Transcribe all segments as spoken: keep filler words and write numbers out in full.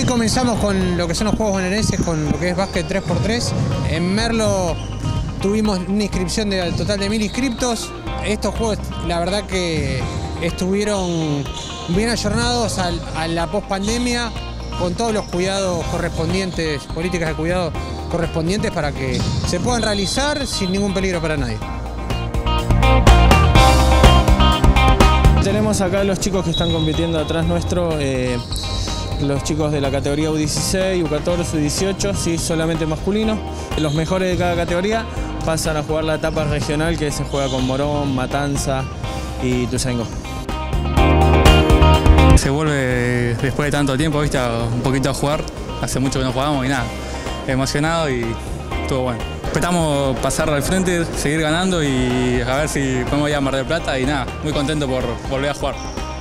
comenzamos con lo que son los juegos bonaerenses, con lo que es básquet tres por tres. En Merlo tuvimos una inscripción de al total de mil inscriptos. Estos juegos, la verdad que estuvieron bien ayornados a, a la pospandemia, con todos los cuidados correspondientes, políticas de cuidado correspondientes para que se puedan realizar sin ningún peligro para nadie. Tenemos acá los chicos que están compitiendo atrás nuestro, eh, los chicos de la categoría U dieciséis, U catorce, U dieciocho, sí, solamente masculino. Los mejores de cada categoría pasan a jugar la etapa regional, que se juega con Morón, Matanza y Ituzaingó. Se vuelve después de tanto tiempo, ¿viste? Un poquito a jugar. Hace mucho que no jugamos y nada, emocionado y estuvo bueno. Esperamos pasar al frente, seguir ganando y a ver si podemos ir a Mar del Plata y nada, muy contento por volver a jugar.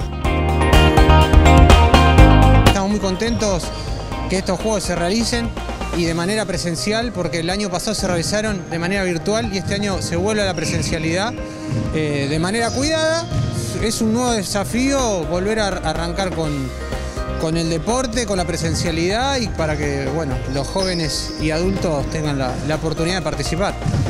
Estamos muy contentos que estos juegos se realicen y de manera presencial, porque el año pasado se realizaron de manera virtual y este año se vuelve a la presencialidad eh, de manera cuidada. Es un nuevo desafío volver a arrancar con, con el deporte, con la presencialidad y para que bueno, los jóvenes y adultos tengan la, la oportunidad de participar.